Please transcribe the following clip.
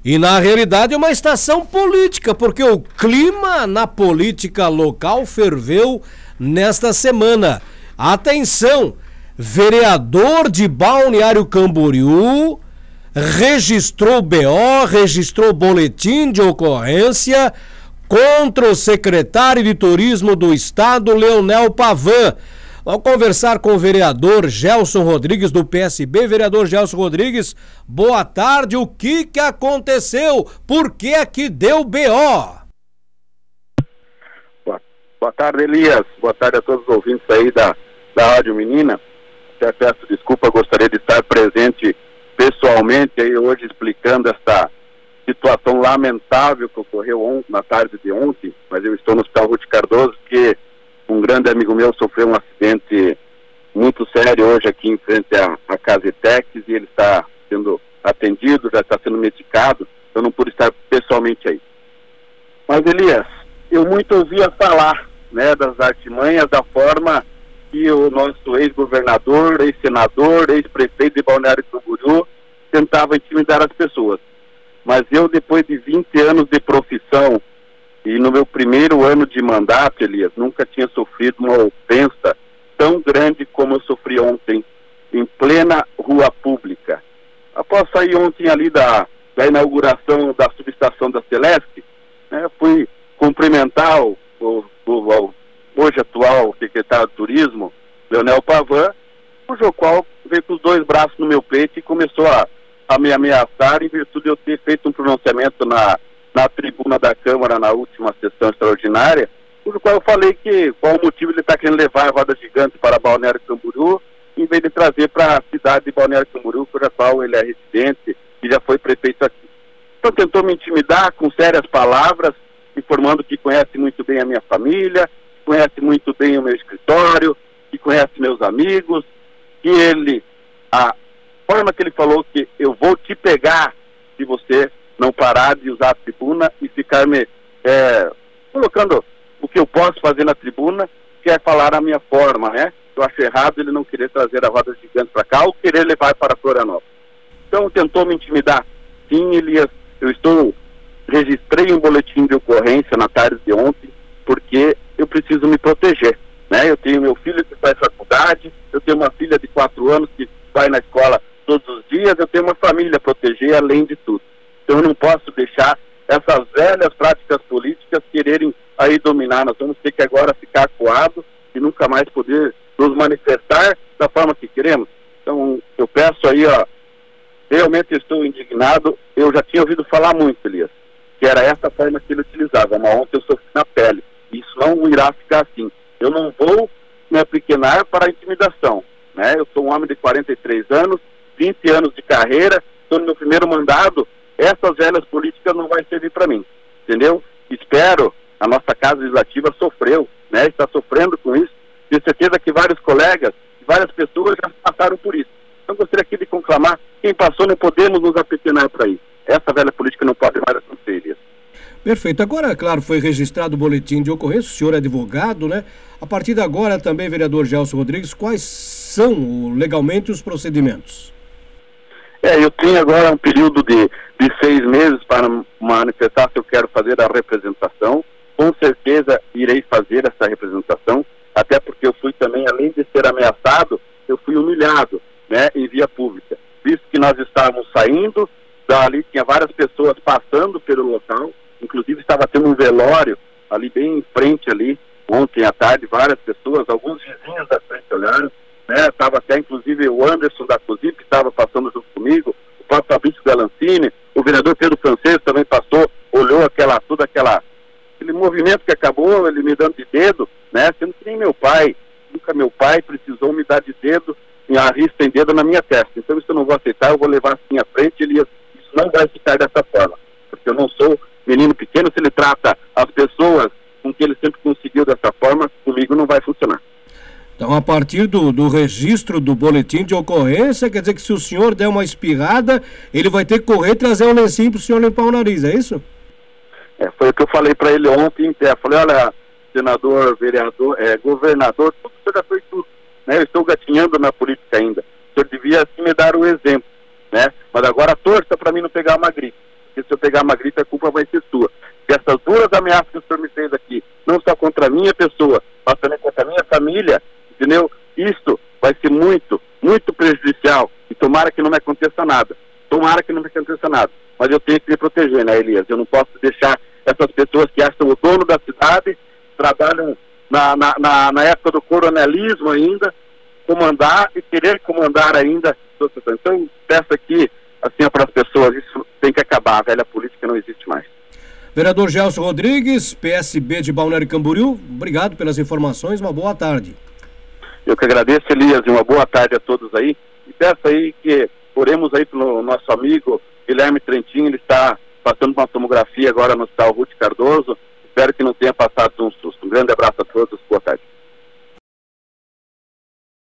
E na realidade é uma estação política, porque o clima na política local ferveu nesta semana. Atenção, vereador de Balneário Camboriú registrou BO, registrou boletim de ocorrência contra o secretário de Turismo do Estado, Leonel Pavan. Vamos conversar com o vereador Gelson Rodrigues, do PSB. Vereador Gelson Rodrigues, boa tarde. O que aconteceu? Por que é que deu BO? Boa tarde, Elias. Boa tarde a todos os ouvintes aí da Rádio Menina. Até peço desculpa, gostaria de estar presente pessoalmente aí hoje explicando esta situação lamentável que ocorreu na tarde de ontem, mas eu estou no Hospital Ruth Cardoso, porque um grande amigo meu sofreu um acidente muito sério hoje aqui em frente à Casetex e ele está sendo atendido, já está sendo medicado, eu não pude estar pessoalmente aí. Mas, Elias, eu muito ouvia falar, né, das artimanhas, da forma que o nosso ex-governador, ex-senador, ex-prefeito de Balneário Camboriú tentava intimidar as pessoas. Mas eu, depois de 20 anos de profissão e no meu primeiro ano de mandato, Elias, nunca tinha sofrido uma ofensa tão grande como eu sofri ontem, em plena rua pública. Após sair ontem ali da inauguração da subestação da Celeste, né, fui cumprimentar o hoje atual secretário de Turismo, Leonel Pavan, cujo qual veio com os dois braços no meu peito e começou a me ameaçar em virtude de eu ter feito um pronunciamento na tribuna da Câmara na última sessão extraordinária, cujo qual eu falei que qual o motivo ele está querendo levar a roda gigante para Balneário Camboriú, em vez de trazer para a cidade de Balneário Camboriú, cuja qual ele é residente e já foi prefeito aqui. Então tentou me intimidar com sérias palavras, informando que conhece muito bem a minha família, conhece muito bem o meu escritório, que conhece meus amigos, que a forma que ele falou que eu vou te pegar se você não parar de usar a tribuna e ficar me colocando o que eu posso fazer na tribuna, que é falar a minha forma, né? Eu acho errado ele não querer trazer a roda gigante para cá ou querer levar para Florianópolis. Então tentou me intimidar. Sim, Elias, registrei um boletim de ocorrência na tarde de ontem, porque eu preciso me proteger, né? Eu tenho meu filho que faz faculdade, eu tenho uma filha de 4 anos que vai na escola todos os dias, eu tenho uma família a proteger além de tudo. Então eu não posso deixar essas velhas práticas políticas quererem aí dominar. Nós vamos ter que agora ficar acuados e nunca mais poder nos manifestar da forma que queremos. Então eu peço aí, realmente estou indignado. Eu já tinha ouvido falar muito, Elias, que era essa forma que ele utilizava, mas ontem eu sofri na pele. Isso não irá ficar assim. Eu não vou me apequenar para a intimidação, né? Eu sou um homem de 43 anos, 20 anos de carreira, estou no meu primeiro mandato. Essas velhas políticas não vai servir para mim, entendeu? Espero, a nossa Casa Legislativa sofreu, né? Está sofrendo com isso. Tenho certeza que vários colegas, várias pessoas já passaram por isso. Então gostaria aqui de conclamar, quem passou não podemos nos apequenar para isso. Essa velha política não pode mais acontecer, Elias. Perfeito. Agora, claro, foi registrado o boletim de ocorrência, o senhor é advogado, né? A partir de agora também, vereador Gelson Rodrigues, quais são legalmente os procedimentos? Eu tenho agora um período de 6 meses para manifestar se eu quero fazer a representação. Com certeza irei fazer essa representação, até porque eu fui também, além de ser ameaçado, eu fui humilhado, né, em via pública. Visto que nós estávamos saindo, dali tinha várias pessoas passando pelo local, inclusive estava tendo um velório ali bem em frente ali, ontem à tarde, várias pessoas, alguns vizinhos da frente olharam, né, estava até inclusive o Anderson da COSIP, que estava passando junto comigo, o próprio Fabrício Galancini, o vereador Pedro Francês também passou, olhou aquele movimento que acabou, ele me dando de dedo, né, sendo que nem nunca meu pai precisou me dar de dedo, a risca em dedo na minha testa. Então isso eu não vou aceitar, eu vou levar assim à frente, isso não vai ficar dessa forma, porque eu não sou menino pequeno. Se ele trata as pessoas com que ele sempre conseguiu dessa forma, comigo não vai funcionar. Então, a partir do registro do boletim de ocorrência, quer dizer que se o senhor der uma espirrada, ele vai ter que correr e trazer um lencinho para o senhor limpar o nariz, é isso? Foi o que eu falei para ele ontem, falei, olha, senador, vereador, governador, tudo, o senhor já fez tudo, né? Eu estou gatinhando na política ainda, o senhor devia assim me dar o exemplo, né? Mas agora torça para mim não pegar uma gripe, porque se eu pegar uma gripe, a culpa vai ser sua. E essas duras ameaças que o senhor me fez aqui, não só contra a minha pessoa, mas também contra a minha família, entendeu? Isso vai ser muito, muito prejudicial. E tomara que não me aconteça nada. Tomara que não me aconteça nada. Mas eu tenho que me proteger, né, Elias? Eu não posso deixar essas pessoas que acham o dono da cidade, trabalham na época do coronelismo ainda, comandar e querer comandar ainda. Então, peço aqui, assim, para as pessoas, isso tem que acabar. A velha política não existe mais. Vereador Gelson Rodrigues, PSB de Balneário Camboriú, obrigado pelas informações, uma boa tarde. Eu que agradeço, Elias, e uma boa tarde a todos aí. E peço aí que oremos aí pelo nosso amigo Guilherme Trentin, ele está passando uma tomografia agora no Hospital Ruth Cardoso. Espero que não tenha passado um susto. Um grande abraço a todos, boa tarde.